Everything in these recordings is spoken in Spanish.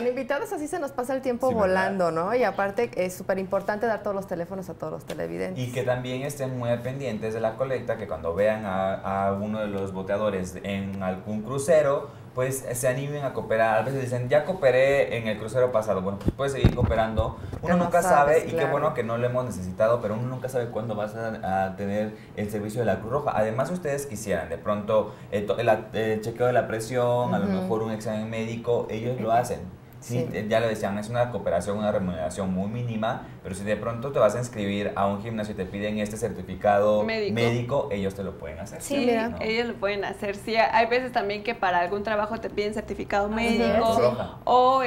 Con invitados así se nos pasa el tiempo Sí, volando, ¿verdad? ¿no? Y aparte es súper importante dar todos los teléfonos a todos los televidentes. Y que también estén muy al pendientes de la colecta, que cuando vean a uno de los boteadores en algún crucero, pues se animen a cooperar. A veces dicen, ya cooperé en el crucero pasado. Bueno, pues puedes seguir cooperando. Uno no nunca sabes, sabe, y qué claro. bueno que no lo hemos necesitado, pero uno nunca sabe cuándo vas a tener el servicio de la Cruz Roja. Además, si ustedes quisieran de pronto el chequeo de la presión, a lo mejor un examen médico, ellos lo hacen. Sí, ya lo decían, es una cooperación, una remuneración muy mínima, pero si de pronto te vas a inscribir a un gimnasio y te piden este certificado médico, ellos te lo pueden hacer. Sí, ¿no? ellos lo pueden hacer. Sí, hay veces también que para algún trabajo te piden certificado médico o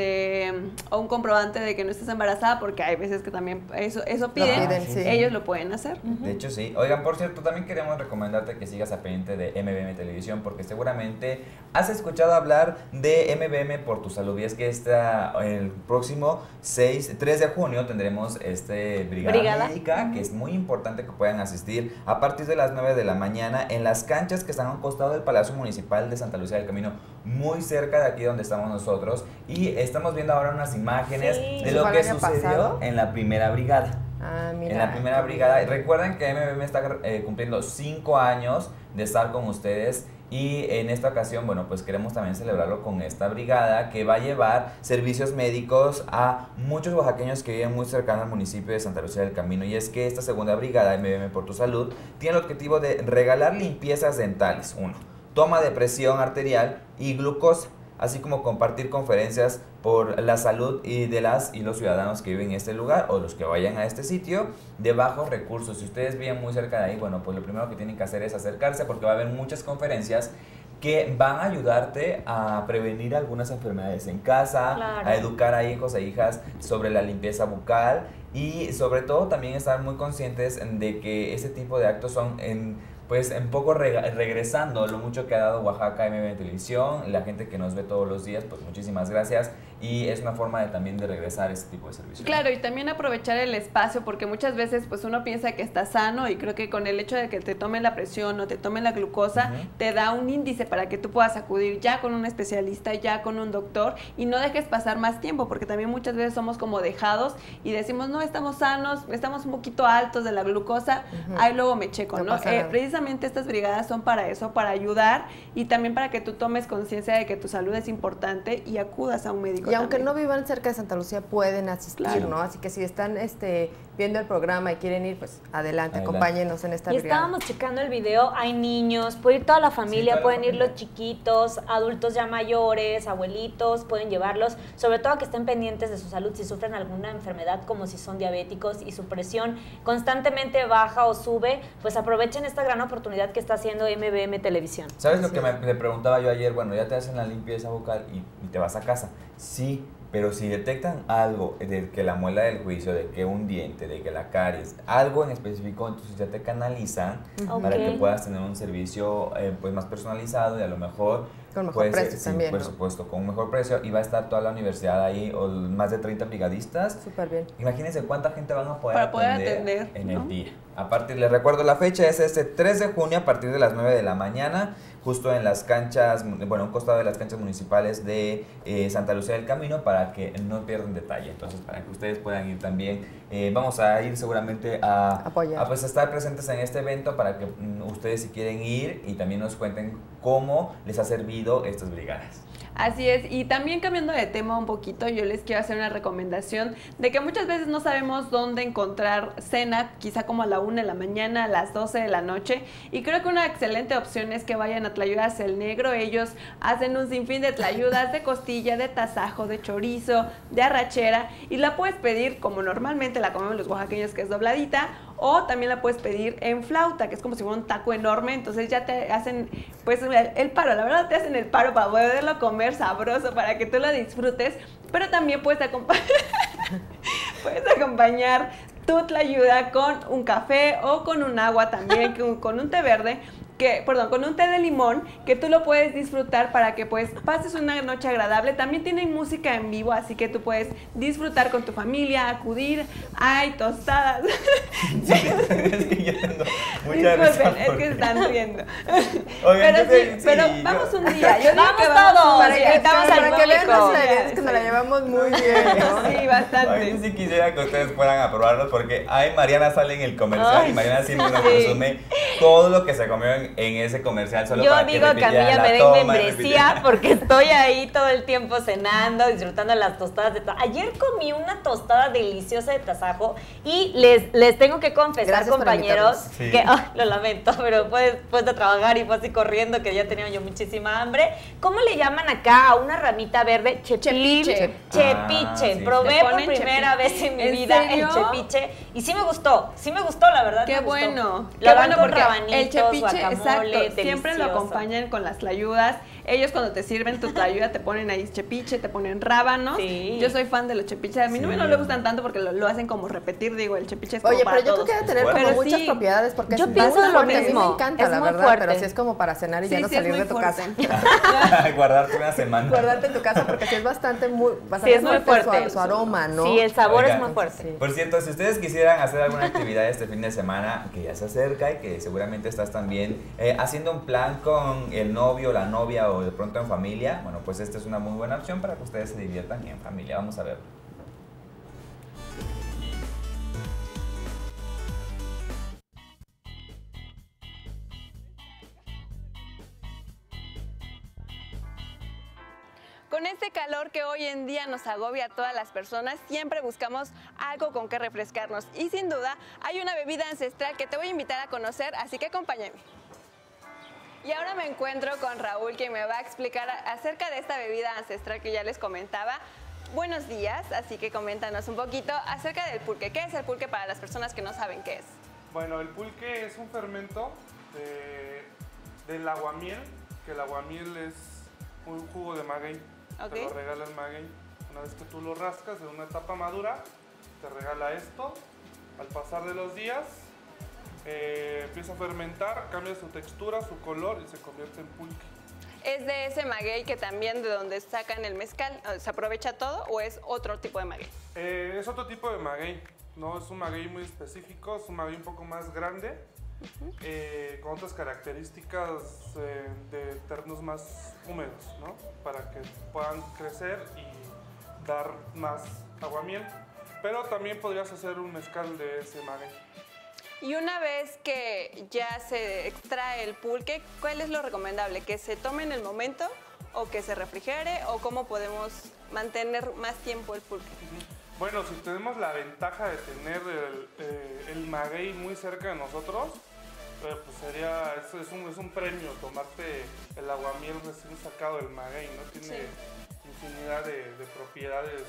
un comprobante de que no estés embarazada, porque hay veces que también eso piden, ellos lo pueden hacer. De hecho, sí. Oigan, por cierto, también queremos recomendarte que sigas a pendiente de MBM Televisión, porque seguramente has escuchado hablar de MBM por tu salud, y es que el próximo 3 de junio tendremos brigada médica, que es muy importante que puedan asistir a partir de las 9 de la mañana en las canchas que están a un costado del Palacio Municipal de Santa Lucía del Camino, muy cerca de aquí donde estamos nosotros, y estamos viendo ahora unas imágenes de lo que sucedió en la primera brigada. Mira, en la primera brigada. Recuerden que MBM está cumpliendo 5 años de estar con ustedes, y en esta ocasión, bueno, pues queremos también celebrarlo con esta brigada que va a llevar servicios médicos a muchos oaxaqueños que viven muy cercanos al municipio de Santa Lucía del Camino. Y es que esta segunda brigada, MBM por tu Salud, tiene el objetivo de regalar limpiezas dentales, toma de presión arterial y glucosa, así como compartir conferencias por la salud y de las y los ciudadanos que viven en este lugar o los que vayan a este sitio de bajos recursos. Si ustedes viven muy cerca de ahí, bueno, pues lo primero que tienen que hacer es acercarse, porque va a haber muchas conferencias que van a ayudarte a prevenir algunas enfermedades en casa, a educar a hijos e hijas sobre la limpieza bucal, y sobre todo también estar muy conscientes de que este tipo de actos son pues un poco regresando lo mucho que ha dado Oaxaca MBM Televisión, la gente que nos ve todos los días, pues muchísimas gracias, y es una forma también de regresar este tipo de servicios. Claro, y también aprovechar el espacio, porque muchas veces pues uno piensa que está sano, y creo que con el hecho de que te tomen la presión o te tomen la glucosa, te da un índice para que tú puedas acudir ya con un especialista, ya con un doctor, y no dejes pasar más tiempo, porque también muchas veces somos como dejados y decimos, no, estamos sanos, estamos un poquito altos de la glucosa, ahí luego me checo, ¿no? Precisamente estas brigadas son para eso, para ayudar, y también para que tú tomes conciencia de que tu salud es importante y acudas a un médico. Y aunque no vivan cerca de Santa Lucía, pueden asistir, ¿no? Así que si están viendo el programa y quieren ir, pues adelante. Acompáñenos en esta brigada. Y estábamos checando el video, hay niños, puede ir toda la familia, pueden ir los chiquitos, adultos ya mayores, abuelitos, pueden llevarlos, sobre todo que estén pendientes de su salud si sufren alguna enfermedad, como si son diabéticos y su presión constantemente baja o sube, pues aprovechen esta gran oportunidad que está haciendo MBM Televisión. ¿Sabes lo que le preguntaba yo ayer? Bueno, ya te hacen la limpieza bucal y te vas a casa. Sí, pero si detectan algo de que la muela del juicio, de que un diente, de que la caries, algo en específico, entonces ya te canalizan para que puedas tener un servicio pues más personalizado, y a lo mejor con mejor precio también, por supuesto, con un mejor precio, y va a estar toda la universidad ahí, o más de 30 brigadistas. Súper bien. Imagínense cuánta gente van a poder atender en el día. Les recuerdo, la fecha es 3 de junio a partir de las 9 de la mañana, justo en las canchas, bueno, un costado de las canchas municipales de Santa Lucía del Camino, para que no pierdan detalle. Entonces, para que ustedes puedan ir también, vamos a ir seguramente a pues, estar presentes en este evento, para que ustedes, si quieren ir, y también nos cuenten cómo les ha servido estas brigadas. Así es, y también cambiando de tema un poquito, yo les quiero hacer una recomendación de que muchas veces no sabemos dónde encontrar cena, quizá como a la 1 de la mañana, a las 12 de la noche, y creo que una excelente opción es que vayan a Tlayudas El Negro. Ellos hacen un sinfín de tlayudas, de costilla, de tasajo, de chorizo, de arrachera, y la puedes pedir como normalmente la comemos los oaxaqueños, que es dobladita, o también la puedes pedir en flauta, que es como si fuera un taco enorme. Entonces ya te hacen pues el paro, la verdad te hacen el paro para poderlo comer sabroso, para que tú lo disfrutes, pero también puedes acompañar tu tlayuda con un café o con un agua también, con un té verde, con un té de limón que tú lo puedes disfrutar para que pues pases una noche agradable. También tienen música en vivo, así que tú puedes disfrutar con tu familia, acudir. ¡Ay, tostadas! Sí, es que yo tengo mucha risa. Es que están riendo. Oigan, pero vamos un día. Yo digo Vamos que vamos todos, para que vean público. nuestra idea, es que nos la llevamos muy bien, ¿no? Sí, bastante. Oigan, si quisiera que ustedes puedan aprobarlos porque Mariana sale en el comercial y Mariana siempre nos consume todo lo que se comió en ese comercial solo Yo para que digo que a mí ya me den membresía porque estoy ahí todo el tiempo cenando, disfrutando las tostadas de tasajo. Ayer comí una tostada deliciosa de tasajo y les tengo que confesar, compañeros, que lo lamento, pero después de trabajar y fue así corriendo que ya tenía yo muchísima hambre. ¿Cómo le llaman acá a una ramita verde? Chepiche. Sí. Probé por primera vez en mi vida el chepiche y sí me gustó, la verdad. Qué bueno. Qué bueno porque rabanitos, el chepiche, guacamole, exacto, siempre lo delicioso. acompañan con las tlayudas. Ellos cuando te sirven tu tlayuda te ponen ahí chepiche, te ponen rábanos. Sí. Yo soy fan de los chepiches. A mí no le gustan tanto porque lo hacen como repetir, digo, el chepiche es como Oye, para pero yo todos. creo que debe tener como muchas propiedades porque yo es pienso muy lo fuerte. mismo. A mí me encanta, Es la muy verdad, fuerte. pero sí es como para cenar y ya no Sí, es salir muy de tu fuerte. casa. Guardarte una semana. Guardarte en tu casa porque sí es bastante Sí, es muy fuerte. Su aroma, ¿no? Sí, el sabor Oigan, es muy fuerte. Sí. Por cierto, si ustedes quisieran hacer alguna actividad este fin de semana que ya se acerca y que seguramente estás también haciendo un plan con el novio, la novia o de pronto en familia, bueno, pues esta es una muy buena opción para que ustedes se diviertan en familia. Vamos a ver. Con este calor que hoy en día nos agobia a todas las personas, siempre buscamos algo con que refrescarnos. Y sin duda, hay una bebida ancestral que te voy a invitar a conocer, así que acompáñame. Y ahora me encuentro con Raúl, que me va a explicar acerca de esta bebida ancestral que ya les comentaba. Buenos días, así que coméntanos un poquito acerca del pulque. ¿Qué es el pulque para las personas que no saben qué es? Bueno, el pulque es un fermento del aguamiel, que el aguamiel es un jugo de maguey. Ok. Te lo regala el maguey. Una vez que tú lo rascas en una etapa madura, te regala esto. Al pasar de los días, empieza a fermentar, cambia su textura, su color y se convierte en pulque. ¿Es de ese maguey que también de donde sacan el mezcal se aprovecha todo o es otro tipo de maguey? Es otro tipo de maguey, no es un maguey muy específico, es un maguey un poco más grande, con otras características de terrenos más húmedos, ¿no? Para que puedan crecer y dar más aguamiel. Pero también podrías hacer un mezcal de ese maguey. Y una vez que ya se extrae el pulque, ¿cuál es lo recomendable? ¿Que se tome en el momento o que se refrigere o cómo podemos mantener más tiempo el pulque? Bueno, si tenemos la ventaja de tener el maguey muy cerca de nosotros, pues es un premio tomarte el aguamiel recién sacado del maguey, ¿no? Tiene infinidad de propiedades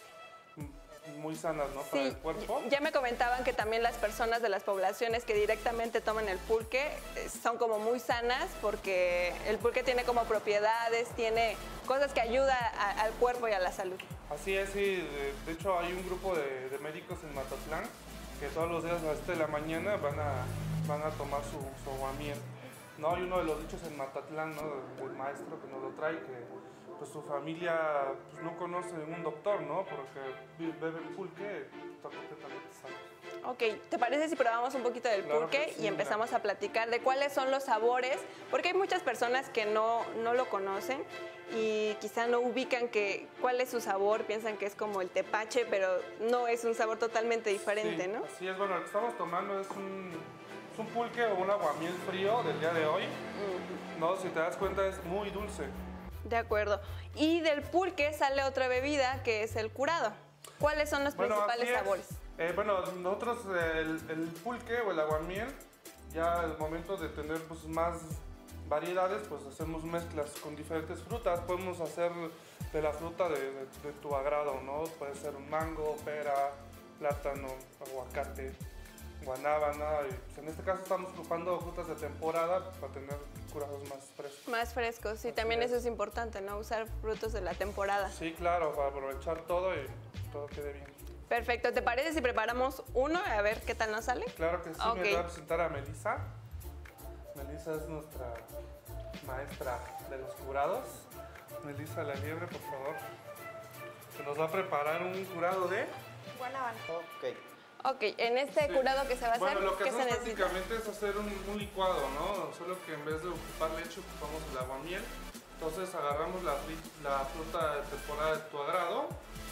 muy sanas, ¿no? Para el cuerpo. Ya me comentaban que también las personas de las poblaciones que directamente toman el pulque son como muy sanas porque el pulque tiene como propiedades, tiene cosas que ayudan al cuerpo y a la salud. Así es, sí. De hecho, hay un grupo de médicos en Matatlán que todos los días a las 7 de la mañana van a tomar su aguamiel, ¿no? Hay uno de los dichos en Matatlán, ¿no? Del maestro que nos lo trae, que pues su familia pues, no conoce un doctor, ¿no? Porque bebe el pulque, está completamente sano. Ok, ¿te parece si probamos un poquito del pulque y empezamos a platicar de cuáles son los sabores? Porque hay muchas personas que no lo conocen y quizá no ubican cuál es su sabor, piensan que es como el tepache, pero no, es un sabor totalmente diferente, ¿no? Así es, bueno, lo que estamos tomando es un pulque o un aguamiel frío del día de hoy, ¿no? Si te das cuenta es muy dulce. De acuerdo. Y del pulque sale otra bebida que es el curado. ¿Cuáles son los principales sabores? Bueno, nosotros el pulque o el aguamiel, ya al momento de tener pues, más variedades, pues hacemos mezclas con diferentes frutas. Podemos hacer de la fruta de tu agrado, ¿no? Puede ser un mango, pera, plátano, aguacate, guanábana. Y, pues, en este caso estamos ocupando frutas de temporada para tener curados más frescos. Más frescos, sí, también eso es importante, ¿no? Usar frutos de la temporada. Sí, claro, para aprovechar todo y todo quede bien. Perfecto, ¿te parece si preparamos uno? A ver qué tal nos sale. Claro que sí, Ok. me voy a presentar a Melissa. Melissa es nuestra maestra de los curados. Melissa la Liebre, por favor. Se nos va a preparar un curado de guanábana. Ok, en este curado que se va a hacer, bueno, lo que ¿qué se hacemos necesita? prácticamente es hacer un licuado, ¿no? Solo que en vez de ocupar leche ocupamos el aguamiel. Entonces agarramos la fruta de temporada de tu agrado.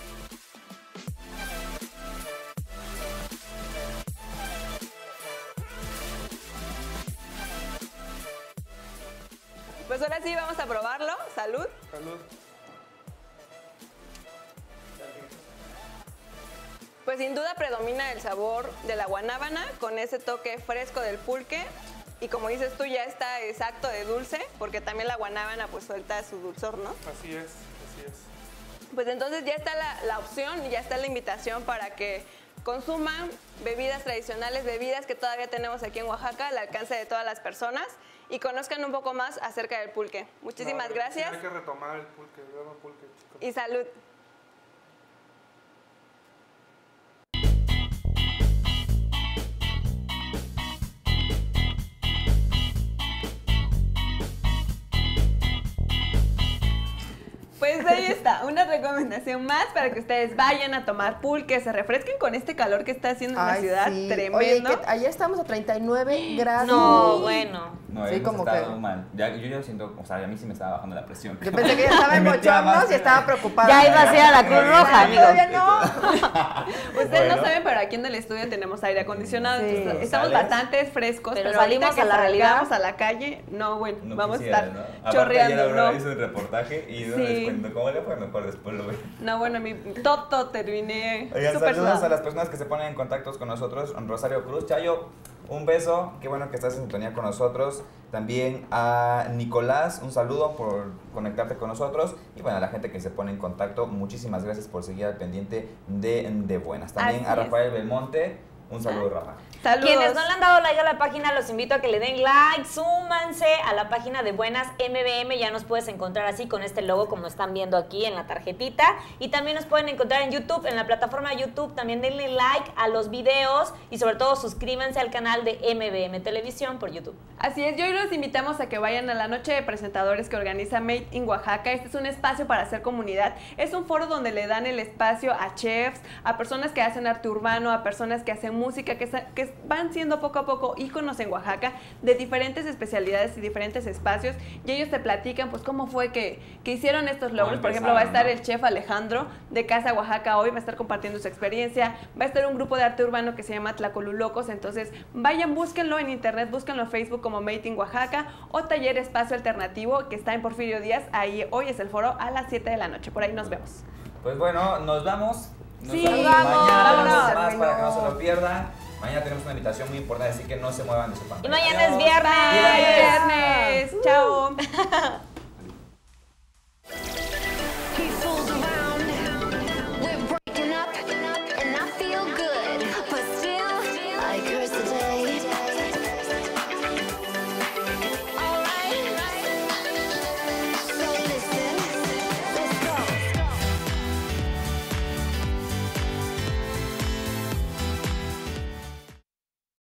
Pues ahora sí vamos a probarlo. Salud. Salud. Pues sin duda predomina el sabor de la guanábana con ese toque fresco del pulque. Y como dices tú, ya está exacto de dulce, porque también la guanábana pues suelta su dulzor, ¿no? Así es, así es. Pues entonces ya está la opción y ya está la invitación para que consuman bebidas tradicionales, bebidas que todavía tenemos aquí en Oaxaca, al alcance de todas las personas, y conozcan un poco más acerca del pulque. Muchísimas gracias. Hay que retomar el pulque, chicos. Y salud. Pues ahí está, una recomendación más para que ustedes vayan a tomar pulque, se refresquen con este calor que está haciendo en la ciudad, sí. tremendo. Oye, ayer estamos a 39 grados. No, bueno. No, sí, hemos como estado que... mal. Yo siento, o sea, a mí sí me estaba bajando la presión. Yo pensé que ya estaba en Me metía bochornos más. y estaba preocupada. Ya iba a ser a la Cruz Roja, amigo. Todavía no. Ustedes Bueno. no saben, pero aquí en el estudio tenemos aire acondicionado, Sí. entonces estamos ¿Sales? bastante frescos, Pero pero ahorita salimos que a la realidad. salgamos a la calle, no, bueno, No vamos quisiera, a estar ¿no? Aparte, chorreando, ayer Aurora ¿no? hizo un reportaje y no Sí. les cuento cómo le fue, mejor después lo veo. No, bueno, mi toto terminé Oigan, súper saludos a sudada. las personas que se ponen en contacto con nosotros. Rosario Cruz, Chayo, un beso. Qué bueno que estás en sintonía con nosotros. También a Nicolás, un saludo por conectarte con nosotros. Y bueno, a la gente que se pone en contacto, muchísimas gracias por seguir al pendiente de Buenas. También Así a es. Rafael Belmonte, un saludo, Rafa. Saludos. Quienes no le han dado like a la página, los invito a que le den like, súmanse a la página de Buenas MBM, ya nos puedes encontrar así con este logo como están viendo aquí en la tarjetita, y también nos pueden encontrar en YouTube, en la plataforma de YouTube, también denle like a los videos y sobre todo suscríbanse al canal de MBM Televisión por YouTube. Así es, y hoy los invitamos a que vayan a la noche de presentadores que organiza Made in Oaxaca. Este es un espacio para hacer comunidad, es un foro donde le dan el espacio a chefs, a personas que hacen arte urbano, a personas que hacen música, que van siendo poco a poco íconos en Oaxaca de diferentes especialidades y diferentes espacios, y ellos te platican pues cómo fue que hicieron estos logros. Por ejemplo, va a estar el chef Alejandro de Casa Oaxaca hoy, va a estar compartiendo su experiencia, va a estar un grupo de arte urbano que se llama Tlacolulocos, entonces vayan, búsquenlo en internet, búsquenlo en Facebook como Made in Oaxaca o Taller Espacio Alternativo que está en Porfirio Díaz, ahí hoy es el foro a las 7 de la noche, por ahí nos vemos. Pues bueno, nos vamos. Nos Sí, vemos vamos, mañana, vámonos. tenemos más para que no Bueno. se lo pierdan. Mañana tenemos una invitación muy importante, así que no se muevan de su Y pantalla. mañana es Adiós. viernes. ¡Viva